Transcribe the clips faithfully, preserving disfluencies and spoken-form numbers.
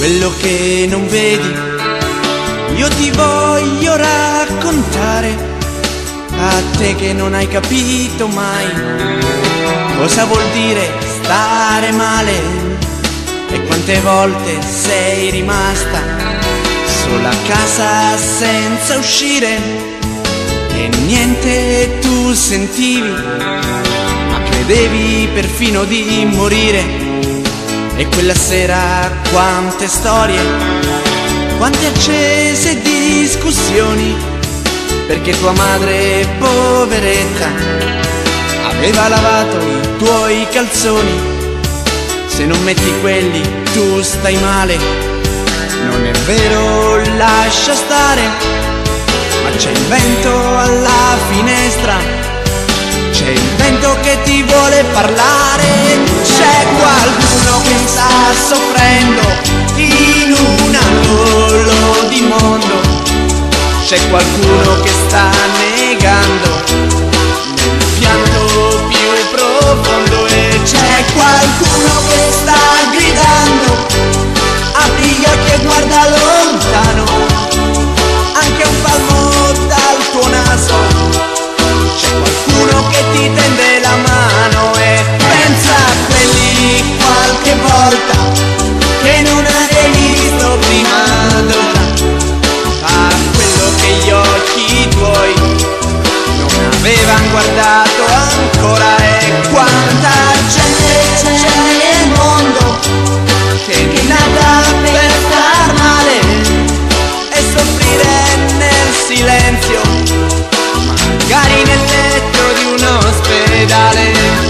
quello che non vedi, io ti voglio raccontare, a te che non hai capito mai cosa vuol dire stare male e quante volte sei rimasta sola a casa senza uscire e niente tu sentivi, ma credevi perfino di morire. E quella sera quante storie, quante accese discussioni, perché tua madre, poveretta, aveva lavato i tuoi calzoni. Se non metti quelli tu stai male, non è vero, lascia stare, ma c'è il vento alla finestra, c'è il vento che ti vuole parlare, c'è qualcuno che sta soffrendo in un angolo di mondo, c'è qualcuno che sta negando nel pianto più profondo e c'è qualcuno che sta gridando, apri gli occhi e guarda lontano, anche un palmo dal tuo naso. C'è qualcuno che ti tende la mano e pensa a quelli qualche volta che non hai visto prima d'ora, a quello che gli occhi tuoi non avevano guardato ancora. E quanta gente c'è nel mondo che è nata per star male e soffrire nel silenzio, magari nel letto di un ospedale.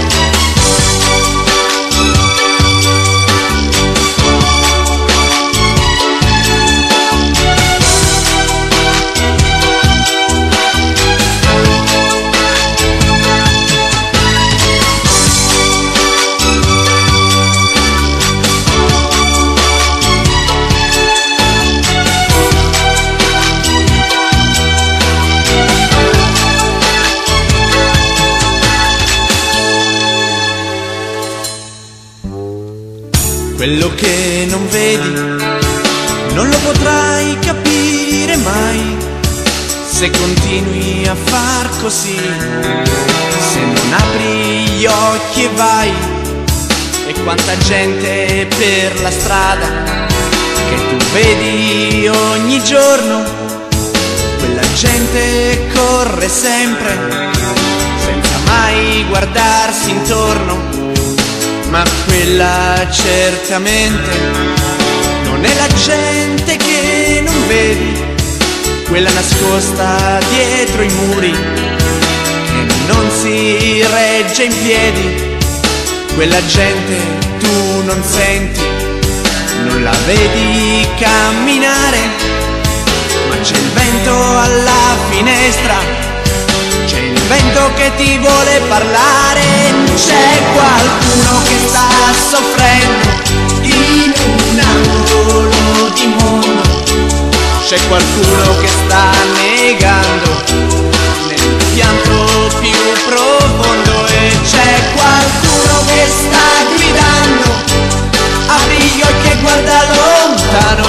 Quello che non vedi non lo potrai capire mai se continui a far così, se non apri gli occhi e vai. E quanta gente per la strada che tu vedi ogni giorno, quella gente corre sempre senza mai guardarsi intorno, ma quella certamente non è la gente che non vedi, quella nascosta dietro i muri che non si regge in piedi. Quella gente tu non senti, non la vedi camminare, ma c'è il vento alla finestra, c'è il vento che ti vuole parlare, c'è qualcuno che sta soffrendo in un angolo di mondo, c'è qualcuno che sta negando nel pianto più profondo e c'è qualcuno che sta gridando, apri gli occhi e guarda lontano,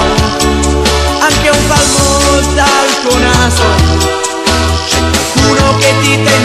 anche un palmo dal tuo naso, c'è qualcuno che ti tende